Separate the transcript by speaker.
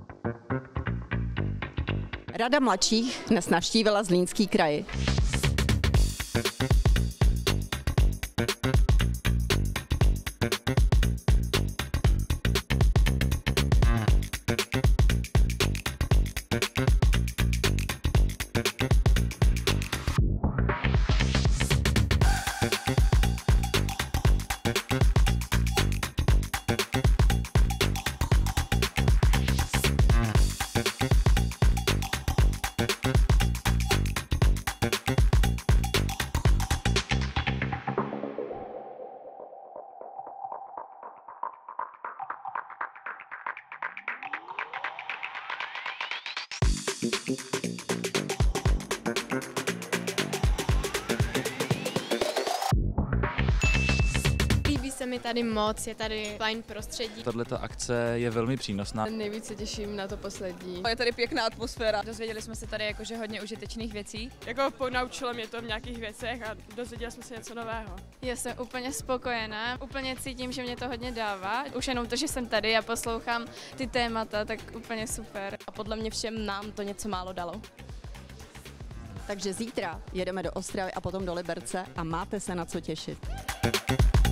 Speaker 1: Rada mladších dnes navštívila Zlínský kraj.
Speaker 2: Líbí se mi tady moc, je tady fajn prostředí.
Speaker 3: Tato akce je velmi přínosná.
Speaker 4: Nejvíc se těším na to poslední.
Speaker 5: Je tady pěkná atmosféra.
Speaker 6: Dozvěděli jsme se tady jakože hodně užitečných věcí.
Speaker 7: Jako ponaučilo mě to v nějakých věcech a dozvěděli jsme se něco nového.
Speaker 2: Já jsem úplně spokojená, úplně cítím, že mě to hodně dává. Už jenom to, že jsem tady a poslouchám ty témata, tak úplně super.
Speaker 4: A podle mě všem nám to něco málo dalo.
Speaker 1: Takže zítra jedeme do Ostravy a potom do Liberce a máte se na co těšit.